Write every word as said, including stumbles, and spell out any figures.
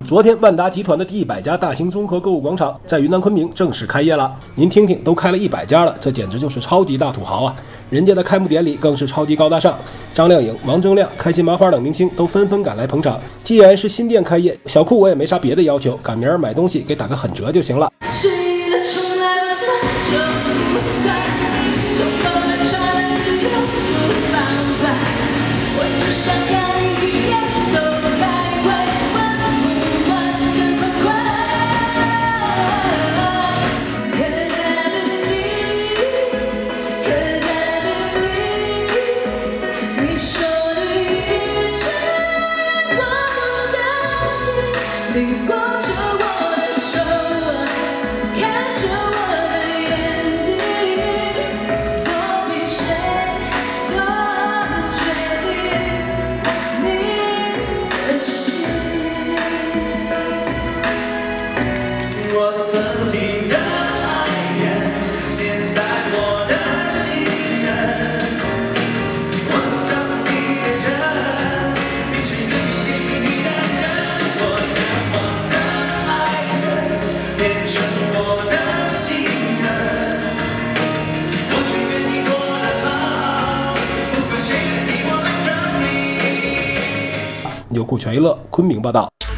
昨天，万达集团的第一百家大型综合购物广场在云南昆明正式开业了。您听听，都开了一百家了，这简直就是超级大土豪啊！人家的开幕典礼更是超级高大上，张靓颖、王铮亮、开心麻花等明星都纷纷赶来捧场。既然是新店开业，小库我也没啥别的要求，赶明儿买东西给打个狠折就行了。 你握着我的手，看着我的眼睛，我比谁都确定你的心。我曾经的爱人，现在我的情人，我走着你的人，你却永远惦记你的人。 优酷全娱乐昆明报道。